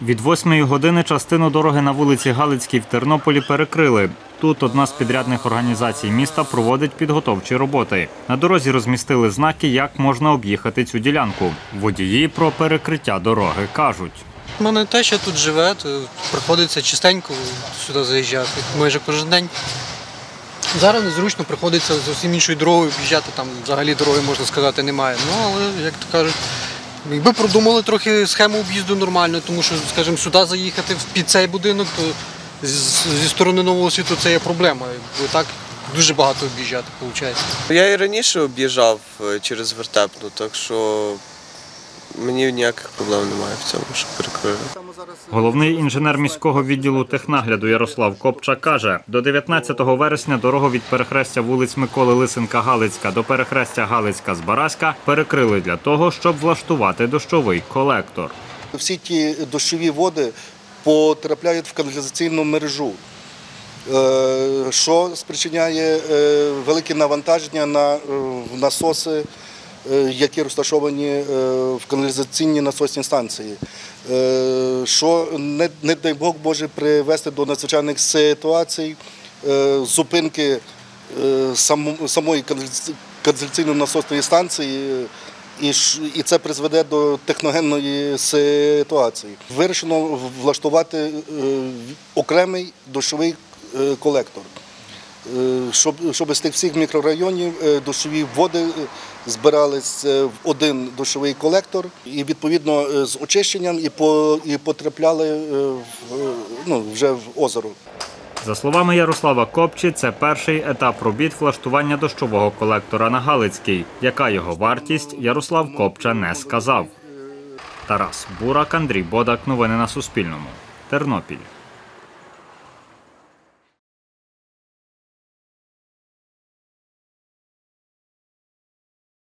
Від 8-ї години частину дороги на вулиці Галицькій в Тернополі перекрили. Тут одна з підрядних організацій міста проводить підготовчі роботи. На дорозі розмістили знаки, як можна об'їхати цю ділянку. Водії про перекриття дороги кажуть. У мене теща тут живе, то приходиться частенько сюди заїжджати, майже кожен день. Зараз незручно, приходиться зовсім іншою дорогою об'їжджати, там взагалі дороги, можна сказати, немає. Ну, але, як то кажуть, якби продумали трохи схему об'їзду нормально, тому що, скажімо, сюди заїхати під цей будинок, то зі сторони Нового Світу це є проблема. Бо так дуже багато об'їжджати, виходить. Я і раніше об'їжджав через Вертепну, так що мені ніяких проблем немає в цьому, що перекрили. Головний інженер міського відділу технагляду Ярослав Копча каже, до 19 вересня дорогу від перехрестя вулиць Миколи Лисенка-Галицька до перехрестя Галицька-Збаразька перекрили для того, щоб влаштувати дощовий колектор. Всі ті дощові води потрапляють в каналізаційну мережу, що спричиняє велике навантаження на насоси, які розташовані в каналізаційній насосній станції, що, не дай Бог, може привести до надзвичайних ситуацій, зупинки самої каналізаційної насосної станції, і це призведе до техногенної ситуації. Вирішено влаштувати окремий дощовий колектор, щоб з тих всіх мікрорайонів дощові води збиралися в один дощовий колектор і відповідно з очищенням і потрапляли вже в озеро. За словами Ярослава Копчі, це перший етап робіт влаштування дощового колектора на Галицькій. Яка його вартість, Ярослав Копча не сказав. Тарас Бурак, Андрій Бодак. Новини на Суспільному. Тернопіль.